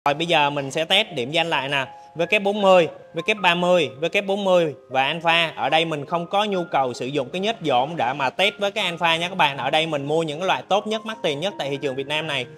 Rồi bây giờ mình sẽ test điểm danh lại nè. W40, W30, W40 và Alpha. Ở đây mình không có nhu cầu sử dụng cái nhớt dỗm để mà test với cái Alpha nha các bạn. Ở đây mình mua những cái loại tốt nhất, mắc tiền nhất tại thị trường Việt Nam này.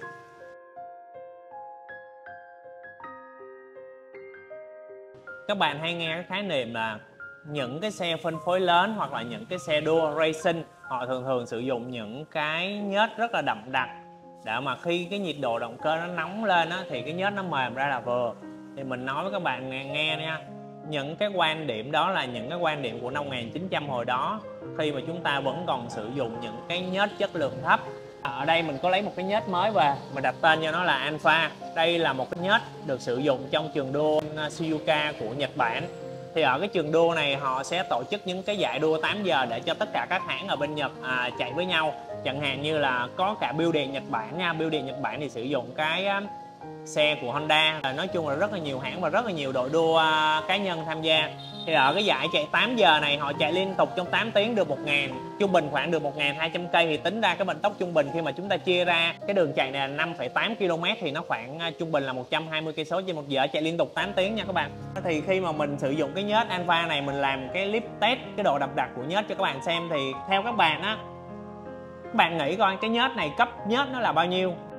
Các bạn hay nghe cái khái niệm là những cái xe phân phối lớn hoặc là những cái xe đua racing, họ thường sử dụng những cái nhớt rất là đậm đặc để mà khi cái nhiệt độ động cơ nó nóng lên á, thì cái nhớt nó mềm ra là vừa. Thì mình nói với các bạn nghe nha, những cái quan điểm đó là những cái quan điểm của năm 1900 hồi đó, khi mà chúng ta vẫn còn sử dụng những cái nhớt chất lượng thấp. Ở đây mình có lấy một cái nhớt mới về, mình đặt tên cho nó là Alpha. Đây là một cái nhớt được sử dụng trong trường đua Suzuka của Nhật Bản. Thì ở cái trường đua này họ sẽ tổ chức những cái giải đua 8 giờ để cho tất cả các hãng ở bên Nhật chạy với nhau. Chẳng hạn như là có cả Biêu điện Nhật Bản nha. Biêu điện Nhật Bản thì sử dụng cái xe của Honda. Nói chung là rất là nhiều hãng và rất là nhiều đội đua cá nhân tham gia. Thì ở cái giải chạy 8 giờ này họ chạy liên tục trong 8 tiếng được 1.000, trung bình khoảng được 1.200 cây. Thì tính ra cái vận tốc trung bình khi mà chúng ta chia ra cái đường chạy này là 5,8 km thì nó khoảng trung bình là 120 cây số trên một giờ, chạy liên tục 8 tiếng nha các bạn. Thì khi mà mình sử dụng cái nhớt Alpha này, mình làm cái clip test cái độ đậm đặc của nhớt cho các bạn xem, thì theo các bạn á, các bạn nghĩ coi cái nhớt này cấp nhớt nó là bao nhiêu?